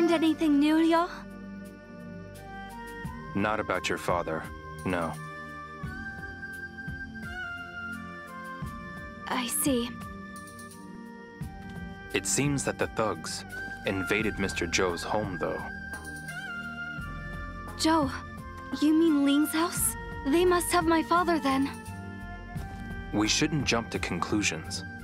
learned anything new, Ryo? Not about your father, no. I see. It seems that the thugs invaded Mr. Zhou's home, though. Zhou, you mean Ling's house? They must have my father then. We shouldn't jump to conclusions.